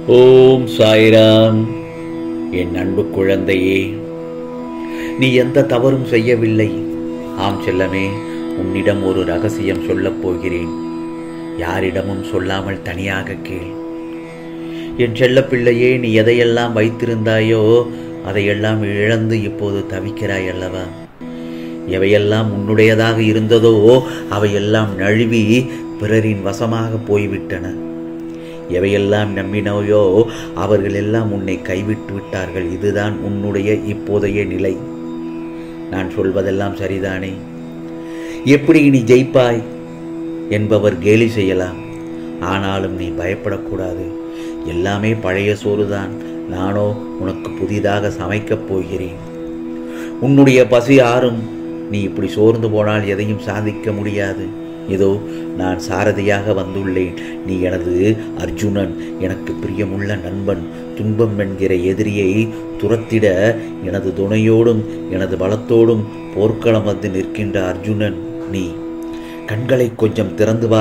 ஓம் சாய்ராம். என் அன்பு குழந்தையே, நீ எந்த தவறும் செய்யவில்லை. ஆம் செல்லமே, உன்னிடம் ஒரு ரகசியம் சொல்லப் போகிறேன். யாரிடமும் சொல்லாமல் தனியாக கேள். என் செல்ல பிள்ளையே, நீ எதையெல்லாம் வைத்திருந்தாயோ அதையெல்லாம் இழந்து இப்போது தவிக்கிறாய் அல்லவா? எவையெல்லாம் உன்னுடையதாக இருந்ததோ அவையெல்லாம் நழுவி பிறரின் வசமாக போய்விட்டன. எவையெல்லாம் நம்பினோயோ அவர்கள் எல்லாம் உன்னை கைவிட்டு விட்டார்கள். இதுதான் உன்னுடைய இப்போதைய நிலை. நான் சொல்வதெல்லாம் சரிதானே? எப்படி நீ ஜெயிப்பாய் என்பவர் கேலி செய்யலாம். ஆனாலும் நீ பயப்படக்கூடாது. எல்லாமே பழைய சோறுதான். நானோ உனக்கு புதிதாக சமைக்கப் போகிறேன். உன்னுடைய பசி ஆறும். நீ இப்படி சோர்ந்து போனால் எதையும் சாதிக்க முடியாது. இதோ நான் சாரதியாக வந்துள்ளேன். நீ எனது அர்ஜுனன், எனக்கு பிரியமுள்ள நண்பன். துன்பம் என்கிற எதிரியை துரத்திட எனது துணையோடும் எனது பலத்தோடும் போர்க்களம் வந்து நிற்கின்ற அர்ஜுனன் நீ. கண்களை கொஞ்சம்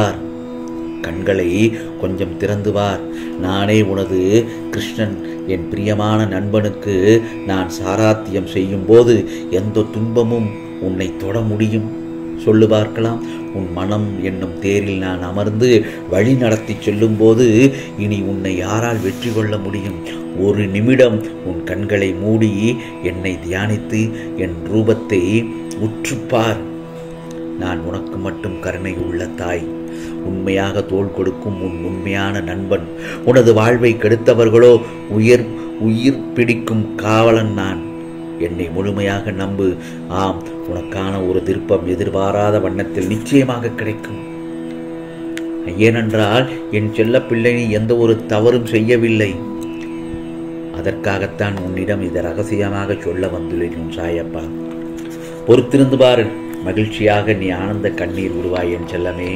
திறந்து பார். நானே உனது கிருஷ்ணன். என் பிரியமான நண்பனுக்கு நான் சாராத்தியம் செய்யும் போது எந்த துன்பமும் உன்னை தொட முடியும்? சொல்லு பார்க்கலாம். உன் மனம் என்னும் தேரில் நான் அமர்ந்து வழி நடத்தி செல்லும்போது இனி உன்னை யாரால் வெற்றி கொள்ள முடியும்? ஒரு நிமிடம் உன் கண்களை மூடி என்னை தியானித்து என் ரூபத்தை உற்றுப்பார். நான் உனக்கு மட்டும் கருணை உள்ள தாய், உண்மையாக தோள் கொடுக்கும் உன் உண்மையான நண்பன். உனது வாழ்வை கெடுத்தவர்களோ உயிர் பிடிக்கும் காவலன் நான். என்னை முழுமையாக நம்பு. ஆம், உனக்கான ஒரு திருப்பம் எதிர்பாராத வண்ணத்தில் நிச்சயமாக கிடைக்கும். ஏனென்றால் என் செல்ல பிள்ளை நீ எந்த ஒரு தவறும் செய்யவில்லை. அதற்காகத்தான் உன்னிடம் இதை ரகசியமாக சொல்ல வந்துள்ளேன். உன் சாயப்பா, பொறுத்திருந்து பாரு. மகிழ்ச்சியாக நீ ஆனந்த கண்ணீர் விடுவாய் என் செல்லமே.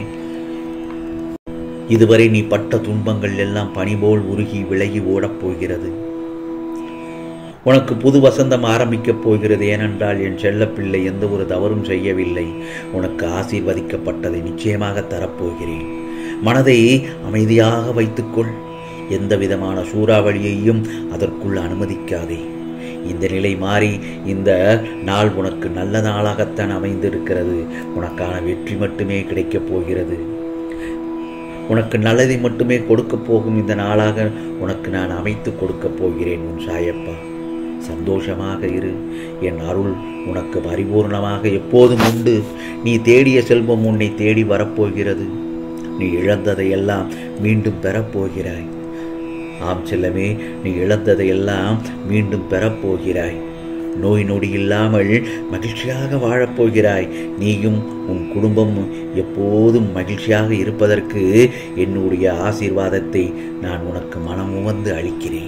இதுவரை நீ பட்ட துன்பங்கள் எல்லாம் பனிபோல் உருகி விலகி ஓடப் போகிறது. உனக்கு புது வசந்தம் ஆரம்பிக்கப் போகிறது. ஏனென்றால் என் செல்ல பிள்ளை எந்த ஒரு தவறும் செய்யவில்லை. உனக்கு ஆசீர்வதிக்கப்பட்டதை நிச்சயமாக தரப்போகிறேன். மனதை அமைதியாக வைத்துக்கொள். எந்த விதமான சூறாவளியையும் அதற்குள் அனுமதிக்காதே. இந்த நிலை மாறி இந்த நாள் உனக்கு நல்ல நாளாகத்தான் அமைந்திருக்கிறது. உனக்கான வெற்றி மட்டுமே கிடைக்கப் போகிறது. உனக்கு நல்லதை மட்டுமே கொடுக்கப் போகும் இந்த நாளாக உனக்கு நான் அமைத்து கொடுக்கப் போகிறேன். உன் சாயப்பா, சந்தோஷமாக இரு. என் அருள் உனக்கு பரிபூர்ணமாக எப்போதும் உண்டு. நீ தேடிய செல்வம் உன்னை தேடி வரப்போகிறது. நீ இழந்ததையெல்லாம் மீண்டும் பெறப்போகிறாய். ஆம் செல்லமே, நீ இழந்ததையெல்லாம் மீண்டும் பெறப்போகிறாய். நோய் நொடி இல்லாமல் மகிழ்ச்சியாக வாழப்போகிறாய். நீயும் உன் குடும்பம் எப்போதும் மகிழ்ச்சியாக இருப்பதற்கு என்னுடைய ஆசீர்வாதத்தை நான் உனக்கு மனமுவந்து அளிக்கிறேன்.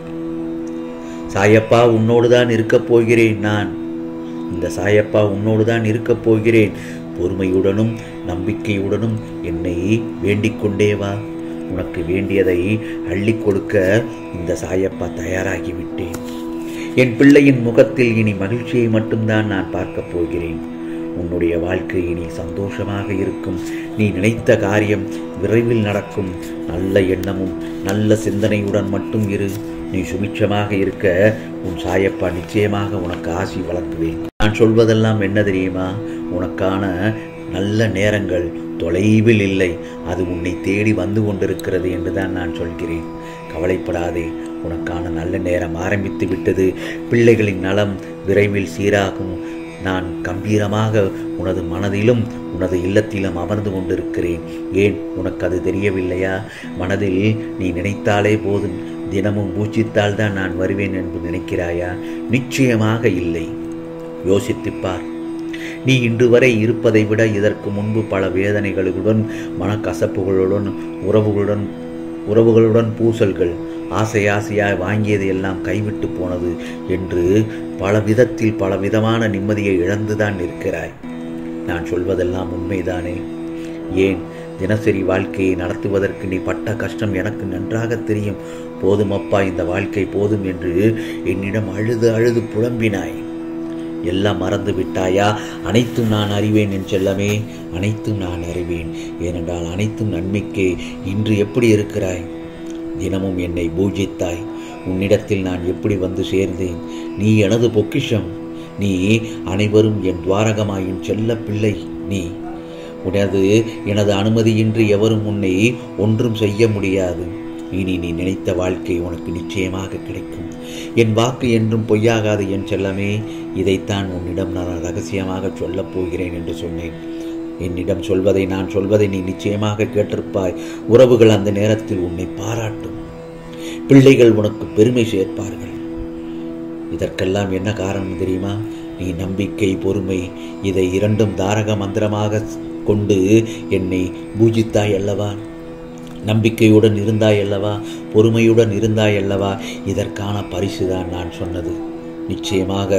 சாயப்பா, உன்னோடுதான் இருக்கப் போகிறேன். நான் இந்த சாயப்பா உன்னோடுதான் இருக்கப் போகிறேன். பொறுமையுடனும் நம்பிக்கையுடனும் என்னை வேண்டிக் கொண்டே வா. உனக்கு வேண்டியதை அள்ளி கொடுக்க இந்த சாயப்பா தயாராகிவிட்டேன். என் பிள்ளையின் முகத்தில் இனி மகிழ்ச்சியை மட்டும்தான் நான் பார்க்கப் போகிறேன். உன்னுடைய வாழ்க்கை இனி சந்தோஷமாக இருக்கும். நீ நினைத்த காரியம் விரைவில் நடக்கும். நல்ல எண்ணமும் நல்ல சிந்தனையுடன் மட்டும் இரு. நீ சுபிட்சமாக இருக்க உன் சாயப்பா நிச்சயமாக உனக்கு ஆசி வழங்குவேன். நான் சொல்வதெல்லாம் என்ன தெரியுமா? உனக்கான நல்ல நேரங்கள் தொலைவில் இல்லை, அது உன்னை தேடி வந்து கொண்டிருக்கிறது என்றுதான் நான் சொல்கிறேன். கவலைப்படாதே, உனக்கான நல்ல நேரம் ஆரம்பித்து விட்டது. பிள்ளைகளின் நலம் விரைவில் சீராகும். நான் கம்பீரமாக உனது மனதிலும் உனது இல்லத்திலும் அமர்ந்து கொண்டிருக்கிறேன். ஏன் உனக்கு அது தெரியவில்லையா? மனதில் நீ நினைத்தாலே போதும், தினமும் பூஜித்தால் தான் நான் வருவேன் என்று நினைக்கிறாயா? நிச்சயமாக இல்லை. யோசித்துப்பார். நீ இன்று வரை இருப்பதை விட இதற்கு முன்பு பல வேதனைகளுடன், மனக்கசப்புகளுடன், உறவுகளுடன் பூசல்கள், ஆசையாய் வாங்கியது எல்லாம் கைவிட்டு போனது என்று பல விதத்தில் பல விதமான நிம்மதியை இழந்துதான் இருக்கிறாய். நான் சொல்வதெல்லாம் உண்மைதானே? ஏன் தினசரி வாழ்க்கையை நடத்துவதற்கு நீ பட்ட கஷ்டம் எனக்கு நன்றாக தெரியும். போதுமப்பா, இந்த வாழ்க்கை போதும் என்று என்னிடம் அழுது புலம்பினாய். எல்லாம் மறந்து விட்டாயா? அனைத்தும் நான் அறிவேன் என் செல்லமே, அனைத்தும் நான் அறிவேன். ஏனென்றால் அனைத்தும் நன்மைக்கே. இன்று எப்படி இருக்கிறாய்? தினமும் என்னை பூஜித்தாய். உன்னிடத்தில் நான் எப்படி வந்து சேர்ந்தேன்? நீ எனது பொக்கிஷம். நீ அனைவரும் என் துவாரகமாயின் செல்ல பிள்ளை. நீ எனது அனுமதியின்றி எவரும் உன்னை ஒன்றும் செய்ய முடியாது. இனி நீ நினைத்த வாழ்க்கை உனக்கு நிச்சயமாக கிடைக்கும். என் வாக்கு என்றும் பொய்யாகாது என் செல்லமே. இதைத்தான் உன்னிடம் நான் ரகசியமாக சொல்லப் போகிறேன் என்று சொன்னேன். என்னிடம் நான் சொல்வதை நீ நிச்சயமாக கேட்டிருப்பாய். உறவுகள் அந்த நேரத்தில் உன்னை பாராட்டும். பிள்ளைகள் உனக்கு பெருமை சேர்ப்பார்கள். இதற்கெல்லாம் என்ன காரணம் தெரியுமா? நீ நம்பிக்கை, பொறுமை, இதை இரண்டும் தாரக மந்திரமாக கொண்டு என்னை பூஜித்தாய் அல்லவா? நம்பிக்கையுடன் இருந்தாய் அல்லவா? பொறுமையுடன் இருந்தாய் அல்லவா? இதற்கான பரிசுதான் நான் சொன்னது. நிச்சயமாக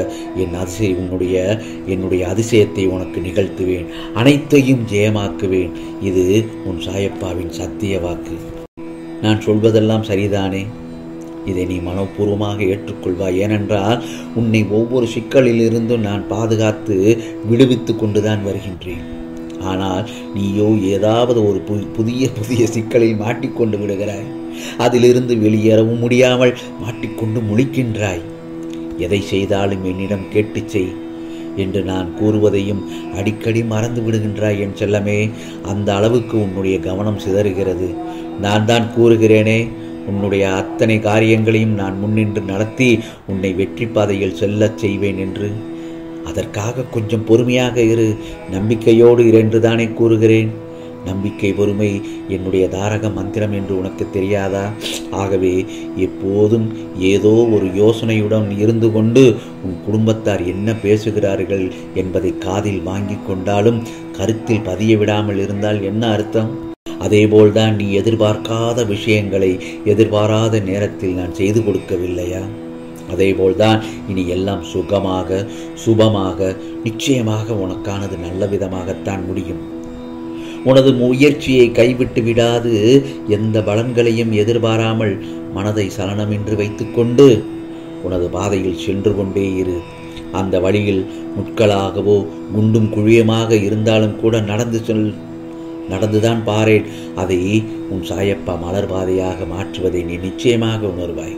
என்னுடைய அதிசயத்தை உனக்கு நிகழ்த்துவேன். அனைத்தையும் ஜெயமாக்குவேன். இது உன் சாயப்பாவின் சத்திய வாக்கு. நான் சொல்வதெல்லாம் சரிதானே? இதை நீ மனப்பூர்வமாக ஏற்றுக்கொள்வாய். ஏனென்றால் உன்னை ஒவ்வொரு சிக்கலிலிருந்தும் நான் பாதுகாத்து விடுவித்து கொண்டுதான் வருகின்றேன். ஆனால் நீயோ ஏதாவது ஒரு புதிய சிக்கலில் மாட்டிக்கொண்டு விடுகிறாய். அதிலிருந்து வெளியேறவும் முடியாமல் மாட்டிக்கொண்டு முழிக்கின்றாய். எதை செய்தாலும் என்னிடம் கேட்டு செய் என்று நான் கூறுவதையும் அடிக்கடி மறந்து விடுகின்றாய் என் செல்லமே. அந்த அளவுக்கு உன்னுடைய கவனம் சிதறுகிறது. நான் தான் கூறுகிறேனே, உன்னுடைய அத்தனை காரியங்களையும் நான் முன்னின்று நடத்தி உன்னை வெற்றி பாதையில் செல்லச் செய்வேன் என்று. அதற்காக கொஞ்சம் பொறுமையாக இரு, நம்பிக்கையோடு இரு என்று தானே கூறுகிறேன். நம்பிக்கை, பொறுமை என்னுடைய தாரக மந்திரம் என்று உனக்கு தெரியாதா? ஆகவே எப்போதும் ஏதோ ஒரு யோசனையுடன் இருந்து கொண்டு உன் குடும்பத்தார் என்ன பேசுகிறார்கள் என்பதை காதில் வாங்கி கொண்டாலும் கருத்தில் பதிய விடாமல் இருந்தால் என்ன அர்த்தம்? அதேபோல்தான் நீ எதிர்பார்க்காத விஷயங்களை எதிர்பாராத நேரத்தில் நான் செய்து கொடுக்கவில்லையா? அதேபோல்தான் இனி எல்லாம் சுகமாக, சுபமாக, நிச்சயமாக உனக்கானது நல்ல விதமாகத்தான் முடியும். உனது முயற்சியை கைவிட்டு விடாது, எந்த பலன்களையும் எதிர்பாராமல் மனதை சலனமின்றி வைத்துக்கொண்டு உனது பாதையில் சென்று கொண்டே இரு. அந்த வழியில் முட்களாகவோ குண்டும் குழியமாக இருந்தாலும் கூட நடந்துதான் பாரேன். அதை உன் சாயப்பா மலர் பாதையாக மாற்றுவதை நீ நிச்சயமாக உணர்வாய்.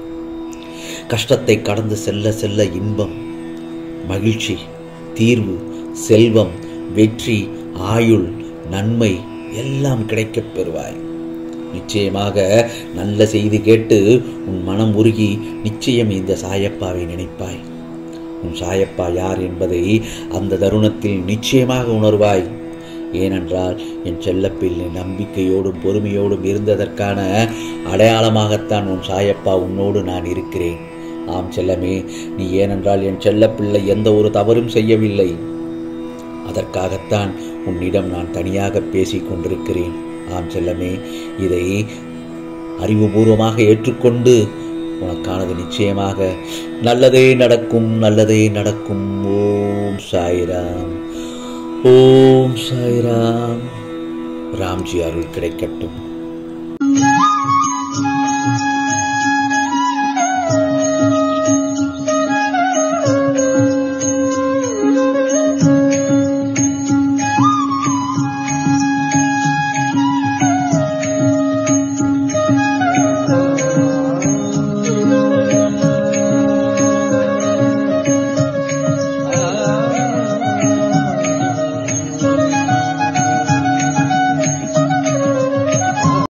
கஷ்டத்தை கடந்து செல்ல செல்ல இன்பம், மகிழ்ச்சி, தீர்வு, செல்வம், வெற்றி, ஆயுள், நன்மை எல்லாம் கிடைக்கப் பெறுவாய். நிச்சயமாக நல்ல செய்தி கேட்டு உன் மனம் உருகி நிச்சயம் இந்த சாயப்பாவை நினைப்பாய். உன் சாயப்பா யார் என்பதை அந்த தருணத்தில் நிச்சயமாக உணர்வாய். ஏனென்றால் என் செல்லப்பிள்ளை நம்பிக்கையோடும் பொறுமையோடும் இருந்ததற்கான அடையாளமாகத்தான் உன் சாயப்பா உன்னோடு நான் இருக்கிறேன். ஆம் செல்லமே, நீ ஏனென்றால் என் செல்லப்பிள்ளை எந்த ஒரு தவறும் செய்யவில்லை. அதற்காகத்தான் உன்னிடம் நான் தனியாக பேசிக் கொண்டிருக்கிறேன். ஆம் செல்லமே, இதை அறிவுபூர்வமாக ஏற்றுக்கொண்டு உனக்கானது நிச்சயமாக நல்லதே நடக்கும், நல்லதே நடக்கும். ஓம் சாய்ராம், ஓம் சாய்ராம். ராம்ஜி அருள் கிடைக்கட்டும்.